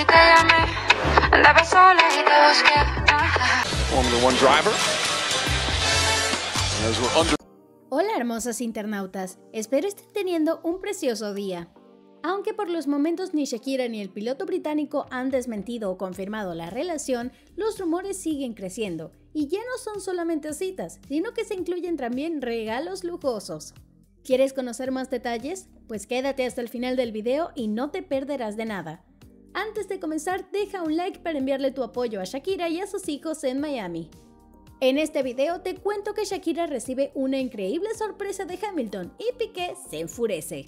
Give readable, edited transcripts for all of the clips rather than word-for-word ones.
si te llamé, andaba sola y te busqué. Formula One driver. Hola hermosas internautas, espero estén teniendo un precioso día. Aunque por los momentos ni Shakira ni el piloto británico han desmentido o confirmado la relación, los rumores siguen creciendo y ya no son solamente citas, sino que se incluyen también regalos lujosos. ¿Quieres conocer más detalles? Pues quédate hasta el final del video y no te perderás de nada. Antes de comenzar, deja un like para enviarle tu apoyo a Shakira y a sus hijos en Miami. En este video te cuento que Shakira recibe una increíble sorpresa de Hamilton y Piqué se enfurece.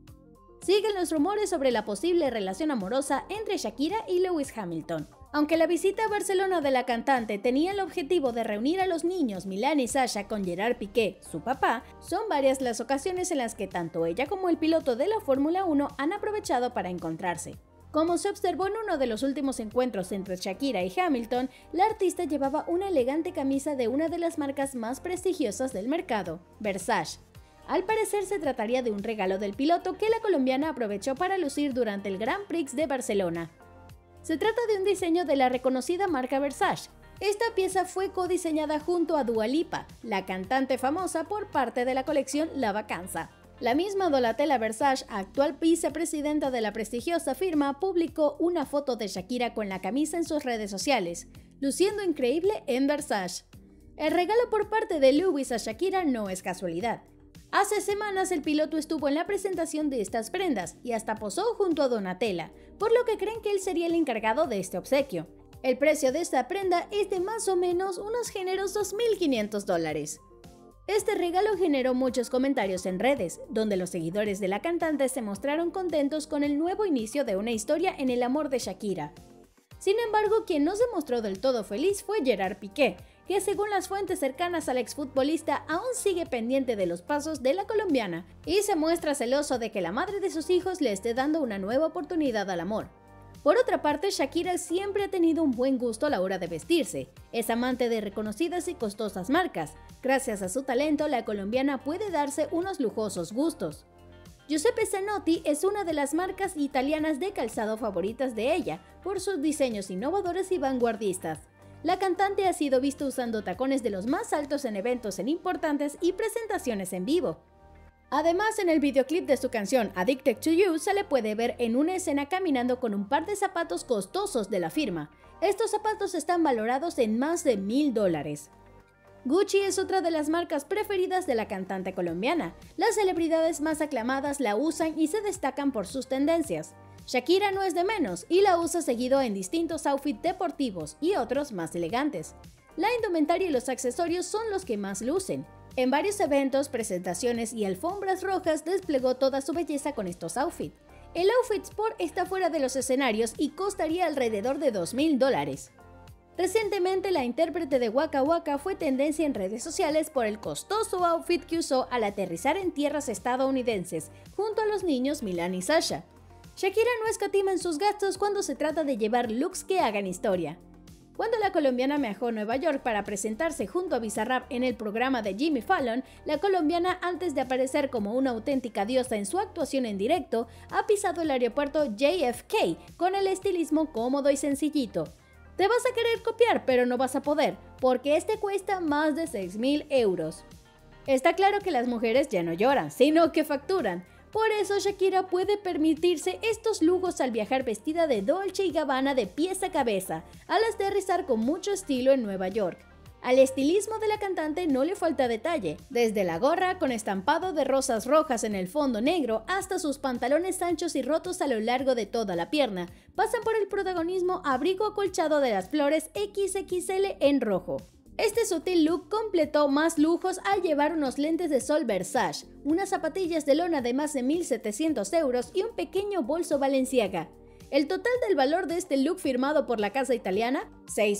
Siguen los rumores sobre la posible relación amorosa entre Shakira y Lewis Hamilton. Aunque la visita a Barcelona de la cantante tenía el objetivo de reunir a los niños Milan y Sasha con Gerard Piqué, su papá, son varias las ocasiones en las que tanto ella como el piloto de la Fórmula 1 han aprovechado para encontrarse. Como se observó en uno de los últimos encuentros entre Shakira y Hamilton, la artista llevaba una elegante camisa de una de las marcas más prestigiosas del mercado, Versace. Al parecer se trataría de un regalo del piloto que la colombiana aprovechó para lucir durante el Grand Prix de Barcelona. Se trata de un diseño de la reconocida marca Versace. Esta pieza fue codiseñada junto a Dua Lipa, la cantante famosa, por parte de la colección La Vacanza. La misma Donatella Versace, actual vicepresidenta de la prestigiosa firma, publicó una foto de Shakira con la camisa en sus redes sociales, luciendo increíble en Versace. El regalo por parte de Lewis a Shakira no es casualidad. Hace semanas el piloto estuvo en la presentación de estas prendas y hasta posó junto a Donatella, por lo que creen que él sería el encargado de este obsequio. El precio de esta prenda es de más o menos unos generosos $1.500. Este regalo generó muchos comentarios en redes, donde los seguidores de la cantante se mostraron contentos con el nuevo inicio de una historia en el amor de Shakira. Sin embargo, quien no se mostró del todo feliz fue Gerard Piqué, que según las fuentes cercanas al exfutbolista aún sigue pendiente de los pasos de la colombiana y se muestra celoso de que la madre de sus hijos le esté dando una nueva oportunidad al amor. Por otra parte, Shakira siempre ha tenido un buen gusto a la hora de vestirse. Es amante de reconocidas y costosas marcas. Gracias a su talento, la colombiana puede darse unos lujosos gustos. Giuseppe Zanotti es una de las marcas italianas de calzado favoritas de ella, por sus diseños innovadores y vanguardistas. La cantante ha sido vista usando tacones de los más altos en eventos importantes y presentaciones en vivo. Además, en el videoclip de su canción Addicted to You se le puede ver en una escena caminando con un par de zapatos costosos de la firma. Estos zapatos están valorados en más de $1.000. Gucci es otra de las marcas preferidas de la cantante colombiana. Las celebridades más aclamadas la usan y se destacan por sus tendencias. Shakira no es de menos y la usa seguido en distintos outfits deportivos y otros más elegantes. La indumentaria y los accesorios son los que más lucen. En varios eventos, presentaciones y alfombras rojas desplegó toda su belleza con estos outfits. El outfit sport está fuera de los escenarios y costaría alrededor de $2.000. Recientemente, la intérprete de Waka Waka fue tendencia en redes sociales por el costoso outfit que usó al aterrizar en tierras estadounidenses, junto a los niños Milan y Sasha. Shakira no escatima en sus gastos cuando se trata de llevar looks que hagan historia. Cuando la colombiana viajó a Nueva York para presentarse junto a Bizarrap en el programa de Jimmy Fallon, la colombiana, antes de aparecer como una auténtica diosa en su actuación en directo, ha pisado el aeropuerto JFK con el estilismo cómodo y sencillito. Te vas a querer copiar, pero no vas a poder, porque este cuesta más de 6.000 euros. Está claro que las mujeres ya no lloran, sino que facturan. Por eso Shakira puede permitirse estos lujos al viajar vestida de Dolce & Gabbana de pies a cabeza, al aterrizar con mucho estilo en Nueva York. Al estilismo de la cantante no le falta detalle, desde la gorra con estampado de rosas rojas en el fondo negro hasta sus pantalones anchos y rotos a lo largo de toda la pierna, pasan por el protagonismo abrigo acolchado de las flores XXL en rojo. Este sutil look completó más lujos al llevar unos lentes de sol Versace, unas zapatillas de lona de más de 1.700 euros y un pequeño bolso Balenciaga. El total del valor de este look firmado por la casa italiana,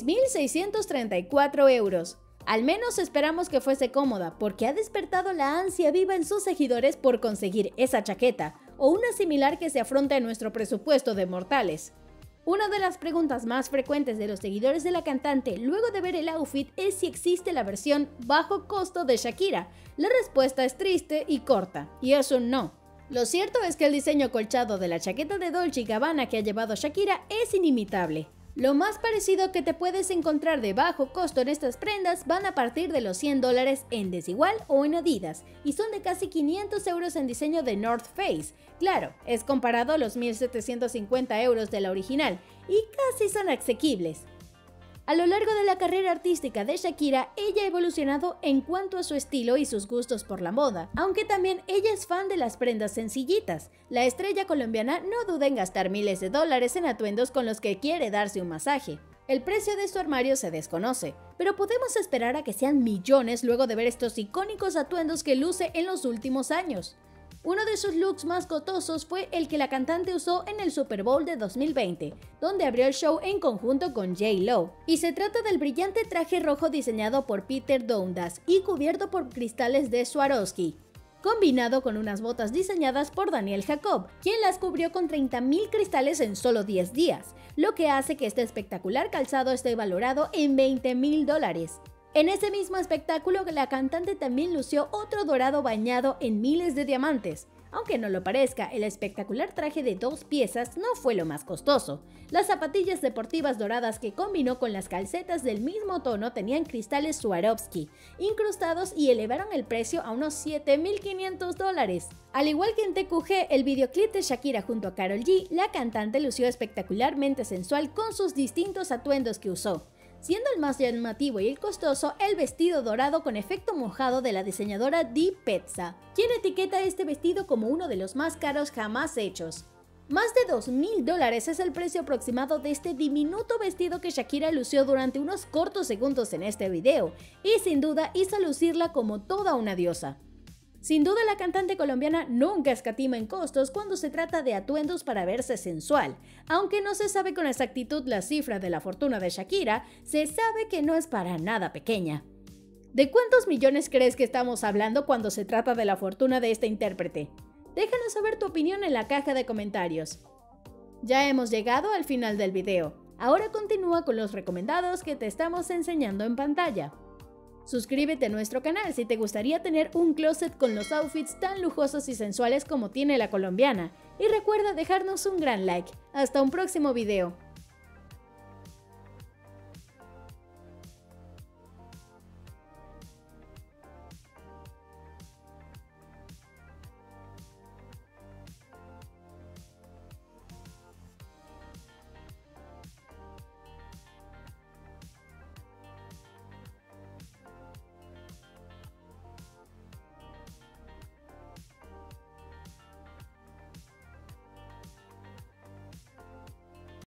6.634 euros. Al menos esperamos que fuese cómoda, porque ha despertado la ansia viva en sus seguidores por conseguir esa chaqueta, o una similar que se afronta en nuestro presupuesto de mortales. Una de las preguntas más frecuentes de los seguidores de la cantante luego de ver el outfit es si existe la versión bajo costo de Shakira. La respuesta es triste y corta, y es un no. Lo cierto es que el diseño colchado de la chaqueta de Dolce & Gabbana que ha llevado Shakira es inimitable. Lo más parecido que te puedes encontrar de bajo costo en estas prendas van a partir de los $100 en Desigual o en Adidas, y son de casi 500 € en diseño de North Face. Claro, es comparado a los 1.750 € de la original, y casi son asequibles. A lo largo de la carrera artística de Shakira, ella ha evolucionado en cuanto a su estilo y sus gustos por la moda, aunque también ella es fan de las prendas sencillitas. La estrella colombiana no duda en gastar miles de dólares en atuendos con los que quiere darse un masaje. El precio de su armario se desconoce, pero podemos esperar a que sean millones luego de ver estos icónicos atuendos que luce en los últimos años. Uno de sus looks más costosos fue el que la cantante usó en el Super Bowl de 2020, donde abrió el show en conjunto con J.Lo. Y se trata del brillante traje rojo diseñado por Peter Dundas y cubierto por cristales de Swarovski, combinado con unas botas diseñadas por Daniel Jacob, quien las cubrió con 30.000 cristales en solo 10 días, lo que hace que este espectacular calzado esté valorado en $20.000. En ese mismo espectáculo, la cantante también lució otro dorado bañado en miles de diamantes. Aunque no lo parezca, el espectacular traje de 2 piezas no fue lo más costoso. Las zapatillas deportivas doradas que combinó con las calcetas del mismo tono tenían cristales Swarovski incrustados y elevaron el precio a unos $7.500. Al igual que en TQG, el videoclip de Shakira junto a Karol G, la cantante lució espectacularmente sensual con sus distintos atuendos que usó, siendo el más llamativo y el costoso el vestido dorado con efecto mojado de la diseñadora Di Pezza, quien etiqueta este vestido como uno de los más caros jamás hechos. Más de $2.000 es el precio aproximado de este diminuto vestido que Shakira lució durante unos cortos segundos en este video, y sin duda hizo lucirla como toda una diosa. Sin duda, la cantante colombiana nunca escatima en costos cuando se trata de atuendos para verse sensual. Aunque no se sabe con exactitud la cifra de la fortuna de Shakira, se sabe que no es para nada pequeña. ¿De cuántos millones crees que estamos hablando cuando se trata de la fortuna de esta intérprete? Déjanos saber tu opinión en la caja de comentarios. Ya hemos llegado al final del video. Ahora continúa con los recomendados que te estamos enseñando en pantalla. Suscríbete a nuestro canal si te gustaría tener un closet con los outfits tan lujosos y sensuales como tiene la colombiana. Y recuerda dejarnos un gran like. Hasta un próximo video.